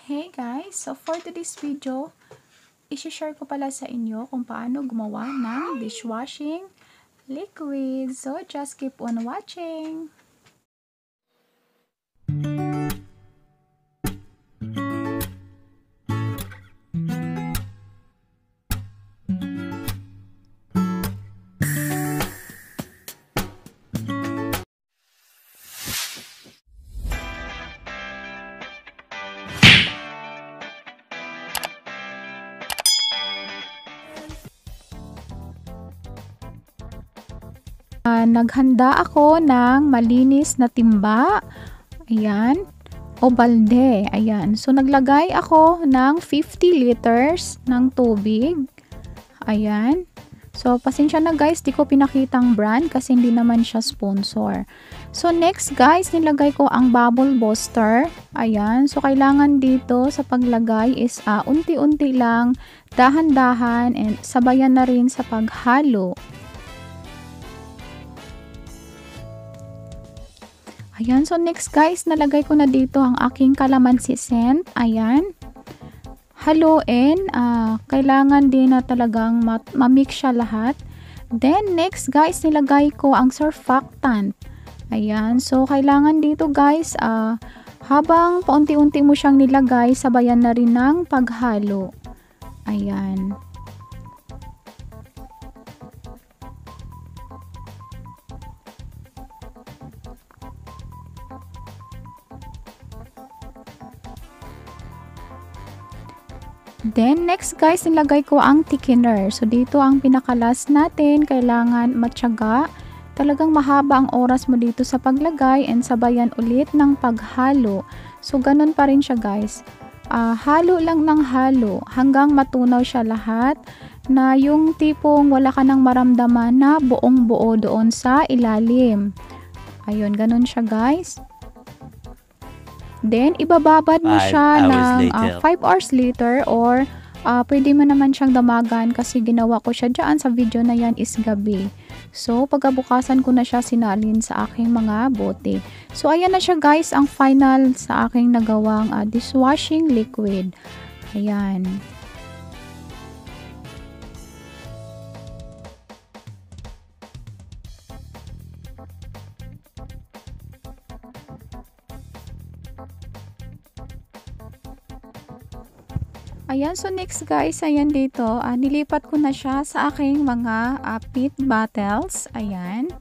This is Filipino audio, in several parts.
Hey guys! So for today's video, i-share ko pala sa inyo kung paano gumawa ng dishwashing liquid. So just keep on watching! Naghanda ako ng malinis na timba. Ayan. O balde. Ayan. So, naglagay ako ng 50 liters ng tubig. Ayan. So, pasensya na guys, di ko pinakitang brand kasi hindi naman siya sponsor. So, next guys, nilagay ko ang bubble booster. Ayan. So, kailangan dito sa paglagay is unti-unti lang, dahan-dahan, and sabayan na rin sa paghalo. Ayan, so next guys, nalagay ko na dito ang aking calamansi scent. Ayan. Haluin. Kailangan din na talagang ma-mix siya lahat. Then, next guys, nilagay ko ang surfactant. Ayan. So, kailangan dito guys, habang paunti-unti mo siyang nilagay, sabayan na rin ng paghalo. Ayan. Then, next guys, nilagay ko ang thickener. So, dito ang pinakalas natin. Kailangan matyaga. Talagang mahaba ang oras mo dito sa paglagay and sabayan ulit ng paghalo. So, ganun pa rin siya guys. Halo lang ng halo hanggang matunaw siya lahat na yung tipong wala ka nang maramdaman na buong buo doon sa ilalim. Ayun, ganun siya guys. Then, ibababad mo siya ng 5 hours later or pwede mo naman siyang damagan kasi ginawa ko siya dyan sa video na yan is gabi. So, pagkabukasan ko na siya sinalin sa aking mga bote. So, ayan na siya guys, ang final sa aking nagawang dishwashing liquid. Ayan. Ayan, so next guys, ayan dito, nilipat ko na siya sa aking mga PET bottles. Ayan.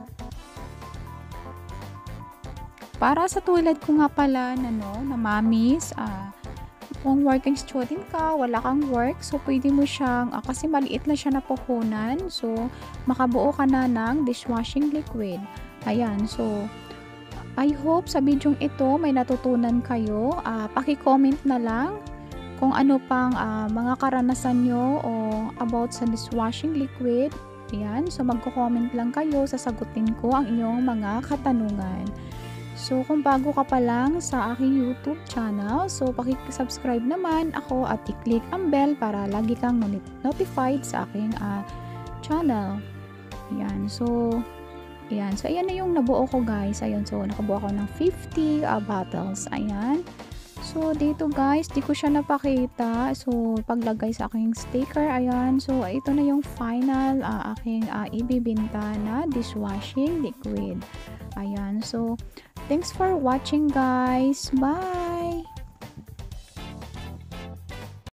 Para sa tulad ko nga pala na mommies, kung working student ka, wala kang work, so pwede mo siyang, kasi maliit lang siya na puhunan, so makabuo ka na ng dishwashing liquid. Ayan, so I hope sa video ito may natutunan kayo. Paki-comment na lang kung ano pang mga karanasan nyo o about sa dishwashing liquid. Ayan, so magko-comment lang kayo, sasagutin ko ang inyong mga katanungan. So, kung bago ka pa lang sa aking YouTube channel, so paki-subscribe naman ako at i-click ang bell para lagi kang notified sa aking channel. Ayan, so ayan na yung nabuo ko guys. Ayan, so nakabuo ako ng 50 bottles. Ayan. So, dito guys, di ko siya napakita. So, paglagay sa aking sticker, ayan. So, ito na yung final aking ibibinta na dishwashing liquid. Ayan. So, thanks for watching guys. Bye!